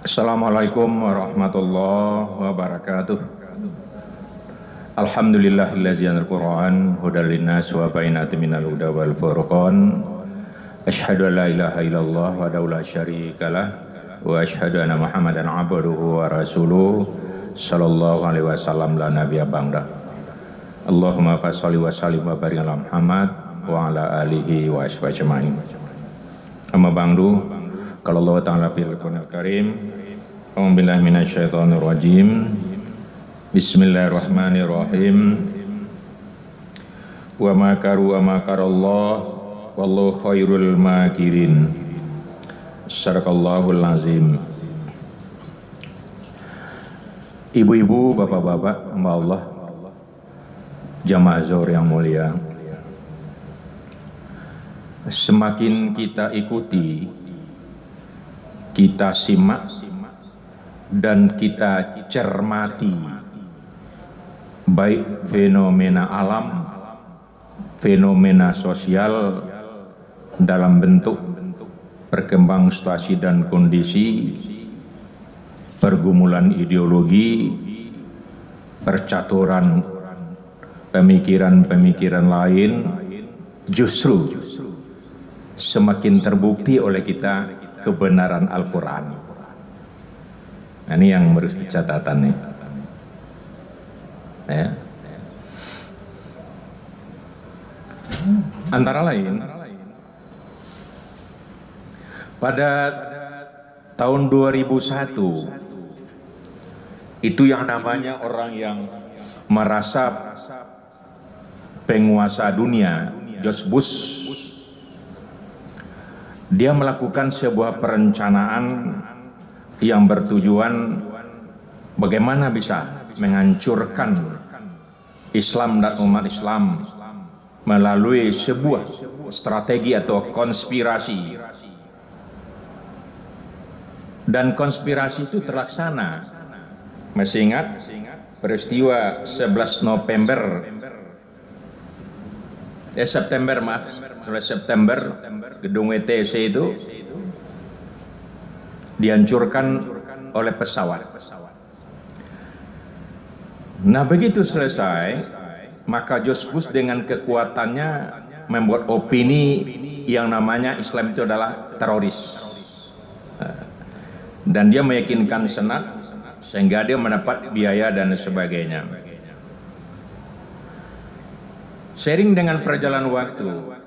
Assalamualaikum warahmatullahi wabarakatuh. Alhamdulillahillazi anzal Qur'an hudal linnas wa bayyinatin minal huda wal furqan. Asyhadu an la ilaha illallah wahdahu la syarikalah wa asyhadu anna Muhammadan abduhu wa rasuluh sallallahu alaihi wasallam la nabiyya ba'da. Allahumma fasholli wa sallim wa barik ala Muhammad wa ala alihi wa ashabihi ajmain. Amma ba'du. Kalau Allah Ta'ala fil Qur'anil Karim, a'udzubillahi minasyaitonir rajim. Bismillahirrahmanirrahim. Wa makaru wa makarallah wallahu khairul makirin. Sadaqallahul azim. Ibu-ibu, bapak-bapak, hamba Allah, jamaah zuhur yang mulia, semakin kita ikuti, kita simak dan kita cermati baik fenomena alam, fenomena sosial dalam bentuk perkembang situasi dan kondisi, pergumulan ideologi, percaturan pemikiran-pemikiran lain, justru semakin terbukti oleh kita kebenaran Al-Quran. Nah, ini yang harus catatan nih. Ya. Antara lain, pada tahun 2001 itu yang namanya orang yang merasa penguasa dunia, George Bush, dia melakukan sebuah perencanaan yang bertujuan bagaimana bisa menghancurkan Islam dan umat Islam melalui sebuah strategi atau konspirasi. Dan konspirasi itu terlaksana. Masih ingat peristiwa 11 September gedung WTC itu dihancurkan oleh pesawat. Nah, begitu selesai, maka George Bush dengan kekuatannya membuat opini yang namanya Islam itu adalah teroris. Dan dia meyakinkan Senat sehingga dia mendapat biaya dan sebagainya. Seiring dengan perjalanan waktu,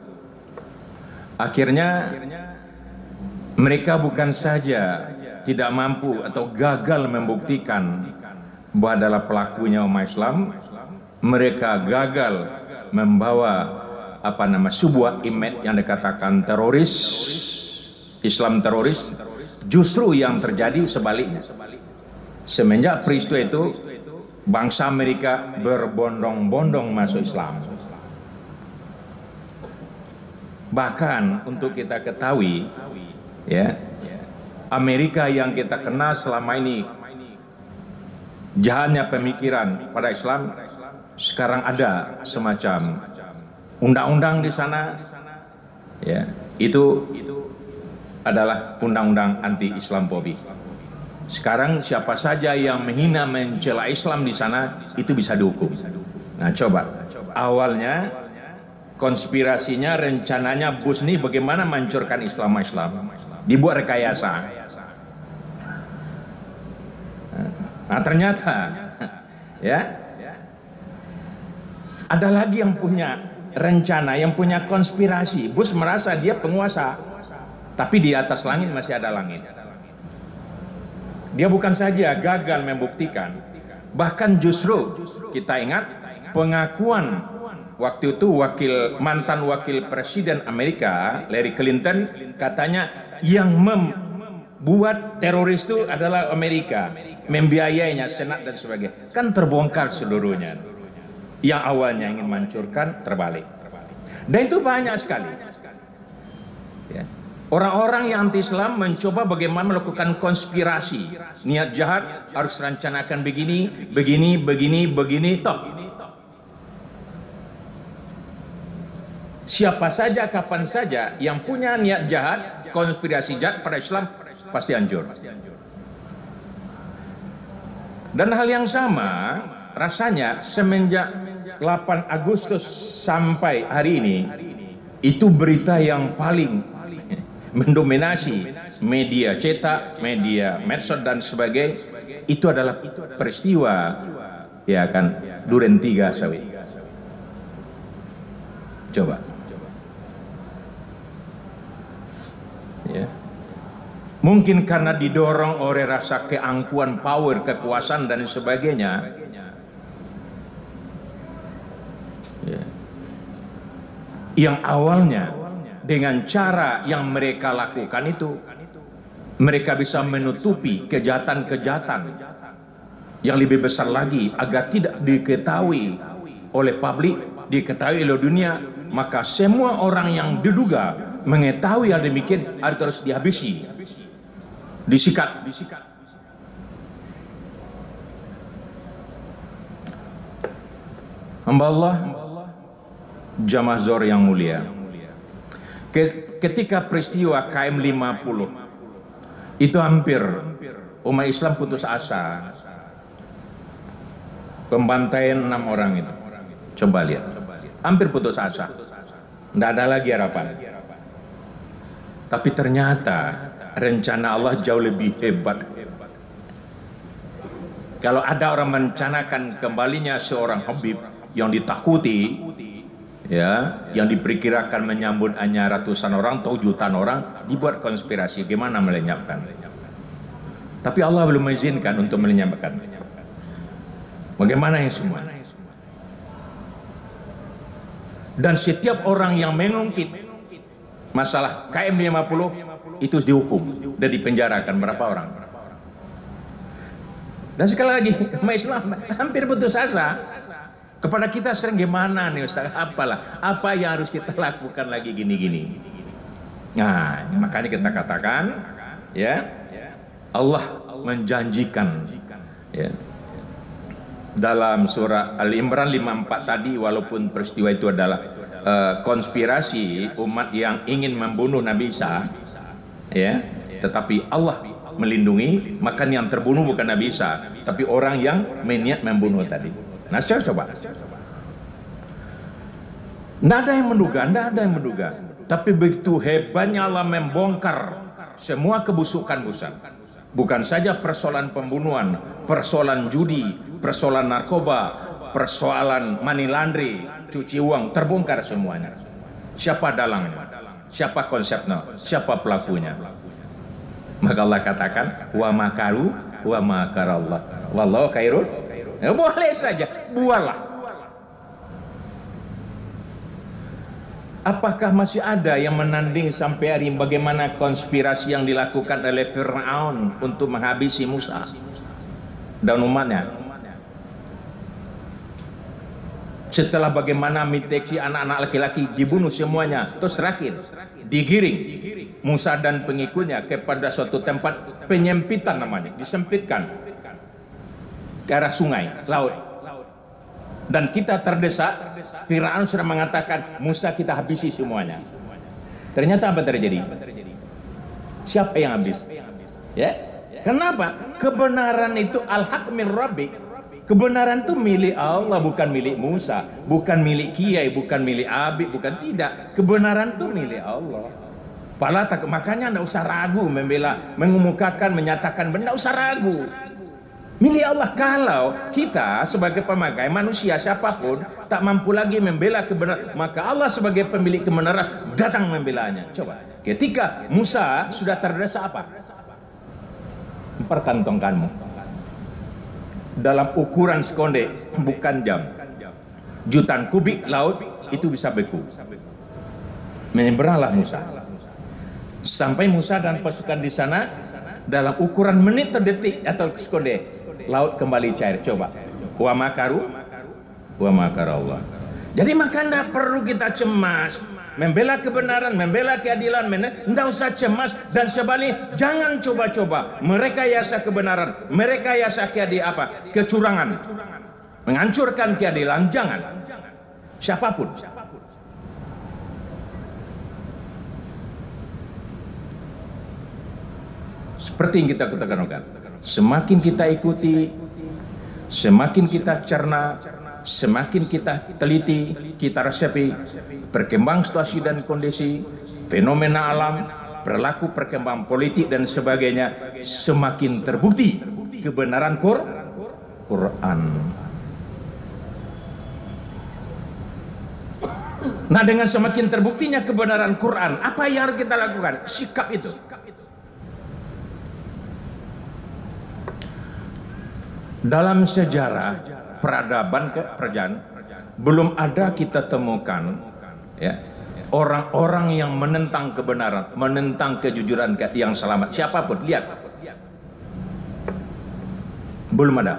akhirnya mereka bukan saja tidak mampu atau gagal membuktikan bahwa adalah pelakunya umat Islam, mereka gagal membawa sebuah image yang dikatakan teroris, Islam teroris. Justru yang terjadi sebaliknya. Semenjak peristiwa itu, bangsa Amerika berbondong-bondong masuk Islam. Bahkan untuk kita ketahui, ya, Amerika yang kita kenal selama ini jahatnya pemikiran pada Islam, sekarang ada semacam undang-undang di sana, ya, itu adalah undang-undang anti-Islamofobi. Sekarang siapa saja yang menghina, mencela Islam di sana itu bisa dihukum. Nah, coba awalnya konspirasinya, rencananya Bush nih bagaimana menghancurkan Islam, dibuat rekayasa. Nah, ternyata ya ada lagi yang punya rencana, yang punya konspirasi. Bush merasa dia penguasa, tapi di atas langit masih ada langit. Dia bukan saja gagal membuktikan, bahkan justru kita ingat pengakuan waktu itu mantan wakil presiden Amerika Larry Clinton, katanya yang membuat teroris itu adalah Amerika, membiayainya, Senat dan sebagainya. Kan terbongkar seluruhnya. Yang awalnya ingin menghancurkan terbalik. Dan itu banyak sekali. Ya. Orang-orang yang anti-Islam mencoba bagaimana melakukan konspirasi. Niat jahat harus rencanakan begini, toh. Siapa saja, kapan saja yang punya niat jahat, konspirasi jahat pada Islam, pasti hancur. Dan hal yang sama rasanya semenjak 8 Agustus sampai hari ini, itu berita yang paling mendominasi media cetak, media medsos dan sebagainya, itu adalah peristiwa ya kan Duren 3 sawit. Coba. Ya. Mungkin karena didorong oleh rasa keangkuhan, power, kekuasaan dan sebagainya. Ya. Yang awalnya dengan cara yang mereka lakukan itu, mereka bisa menutupi kejahatan-kejahatan yang lebih besar lagi agar tidak diketahui oleh publik, diketahui oleh dunia. Maka semua orang yang diduga mengetahui hal demikian harus dihabisi, disikat. Hamba Allah, jamaah Zuhur yang mulia, ketika peristiwa KM 50 itu hampir umat Islam putus asa. Pembantaian 6 orang itu, coba lihat, hampir putus asa, tidak ada lagi harapan. Tapi ternyata rencana Allah jauh lebih hebat. Kalau ada orang merencanakan kembalinya seorang Habib yang ditakuti, ya, yang diperkirakan menyambut hanya ratusan orang atau jutaan orang, dibuat konspirasi gimana melenyapkan. Tapi Allah belum mengizinkan untuk melenyapkan. Bagaimana yang semua? Dan setiap orang yang mengungkit masalah KM 50 itu dihukum dan dipenjarakan. Berapa orang? Dan sekali lagi, umat Islam hampir putus asa. Kepada kita sering gimana nih Ustaz? Apalah, apa yang harus kita lakukan lagi gini-gini? Nah, makanya kita katakan, ya, Allah menjanjikan, ya, dalam surah Al-Imran 54 tadi, walaupun peristiwa itu adalah konspirasi umat yang ingin membunuh Nabi Isa, ya, tetapi Allah melindungi. Maka yang terbunuh bukan Nabi Isa, tapi orang yang meniat membunuh tadi. Nah, saya coba. Tidak ada yang menduga, tapi begitu hebatnya Allah membongkar semua kebusukan Musa. Bukan saja persoalan pembunuhan, persoalan judi, persoalan narkoba, persoalan money laundry, cuci uang, terbongkar semuanya. Siapa dalangnya? Siapa konsepnya? Siapa pelakunya? Maka Allah katakan, wa makaru wa makarallah wallahu khairul. Ya, boleh saja, buatlah. Apakah masih ada yang menanding sampai hari ini bagaimana konspirasi yang dilakukan oleh Fir'aun untuk menghabisi Musa dan umatnya? Setelah bagaimana mendeteksi anak-anak laki-laki dibunuh semuanya, terus terakhir digiring Musa dan pengikutnya kepada suatu tempat penyempitan, namanya disempitkan ke arah sungai, laut. Dan kita terdesak, Fir'aun sudah mengatakan, Musa kita habisi semuanya. Ternyata apa terjadi? Siapa yang habis? Ya, kenapa? Kebenaran itu al-haq min rabbik. Kebenaran itu milik Allah, bukan milik Musa, bukan milik kiai, bukan milik abid, bukan, tidak. Kebenaran itu milik Allah. Makanya tidak usah ragu membela, mengemukakan, menyatakan benda, usah ragu. Milik Allah. Kalau kita sebagai pemakai manusia siapapun tak mampu lagi membela kebenaran, maka Allah sebagai pemilik kebenaran datang membelanya. Coba, ketika Musa sudah terdesak apa? Perkantongkanmu dalam ukuran sekonde, bukan jam. Jutaan kubik laut itu bisa beku. Menyeberanglah Musa. Sampai Musa dan pasukan di sana dalam ukuran menit atau detik atau sekonde, laut kembali cair. Coba, wa makaru wa makarallah. Jadi maka tidak perlu kita cemas membela kebenaran, membela keadilan, tidak usah cemas. Dan sebalik, jangan coba-coba merekayasa kebenaran, merekayasa kecurangan, menghancurkan keadilan. Jangan, siapapun. Seperti yang kita katakan, semakin kita ikuti Semakin kita cerna, semakin kita teliti, kita resepi berkembang situasi dan kondisi, fenomena alam, berlaku perkembangan politik dan sebagainya, semakin terbukti kebenaran Quran. Nah, dengan semakin terbuktinya kebenaran Quran, apa yang harus kita lakukan? Sikap itu. Dalam sejarah peradaban kerajaan belum ada kita temukan ya orang-orang yang menentang kebenaran, menentang kejujuran yang selamat, siapapun. Lihat, belum ada.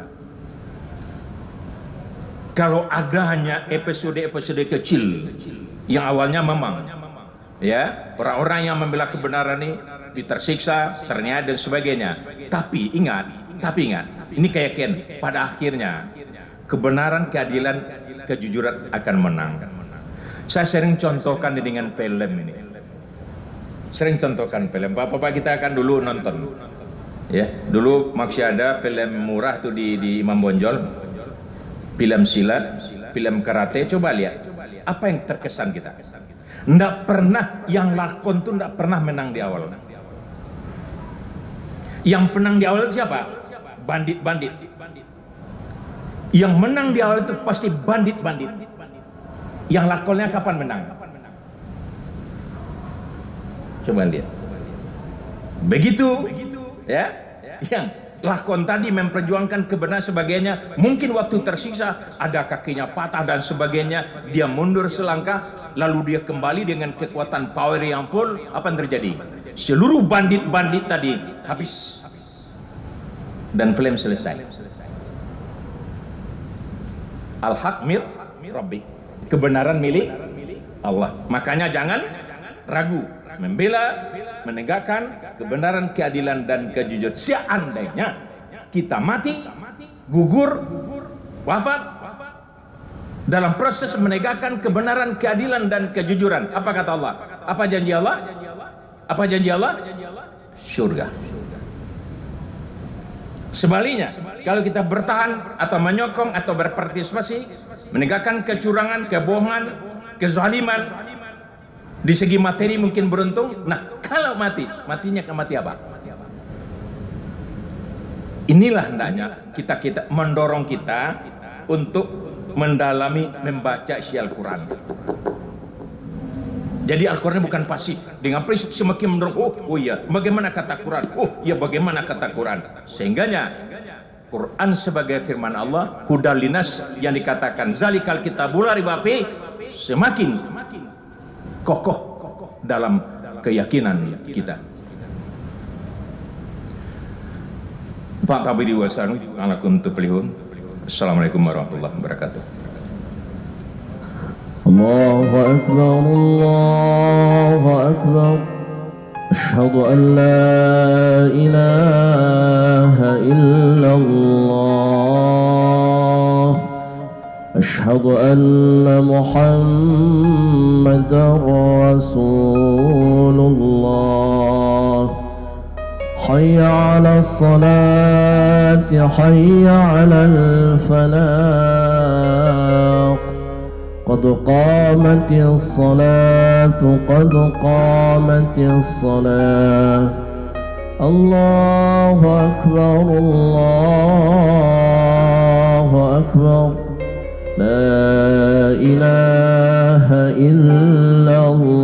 Kalau ada hanya episode-episode kecil yang awalnya memang ya orang-orang yang membela kebenaran ini tersiksa, ternyata dan sebagainya. Tapi ingat, ini kayak Ken, pada akhirnya kebenaran, keadilan, kejujuran akan menang. Saya sering contohkan dengan film ini. Sering contohkan film. Bapak-bapak kita akan dulu nonton. Ya, dulu masih ada film murah tuh di Imam Bonjol. Film silat, film karate, coba lihat. Apa yang terkesan kita? Nggak pernah yang lakon tuh nggak pernah menang di awal. Yang menang di awal itu siapa? Bandit-bandit. Yang menang di awal itu pasti bandit-bandit. Yang lakonnya kapan menang? Coba lihat. Begitu, ya. Yang lakon tadi memperjuangkan kebenaran sebagainya, mungkin waktu tersiksa ada kakinya patah dan sebagainya, dia mundur selangkah, lalu dia kembali dengan kekuatan power yang full. Apa yang terjadi? Seluruh bandit-bandit tadi habis dan film selesai. Al-haq mir Rabbi, kebenaran milik Allah. Makanya jangan ragu membela, menegakkan kebenaran, keadilan dan kejujuran. Seandainya kita mati, gugur, wafat dalam proses menegakkan kebenaran, keadilan dan kejujuran, apa kata Allah? Apa janji Allah? Apa janji Allah? Surga. Sebaliknya, kalau kita bertahan atau menyokong atau berpartisipasi menegakkan kecurangan, kebohongan, kezaliman, di segi materi mungkin beruntung. Nah, kalau matinya ke mati apa? Inilah hendaknya kita mendorong kita untuk mendalami membaca isi Al-Quran. Jadi Al-Quran bukan pasif. Dengan prinsip semakin mendorong, oh iya, bagaimana kata Quran? Oh iya, bagaimana kata Quran? Sehingganya Quran sebagai firman Allah, hudal linas, yang dikatakan zalikal kitabul la raiba fihi, semakin kokoh dalam keyakinan kita. Faqabiri wasan alakum tuflihun. Assalamualaikum warahmatullahi wabarakatuh. Allahu akbar, Allahu akbar. Asyhadu an la ilaha illallah. Asyhadu anna Muhammadar Rasulullah. Hayya 'alas salati, hayya 'alal falah. Qad qamatis salatu, qad qamatis salah. Allahu akbar, Allahu akbar. La ilaha illallah.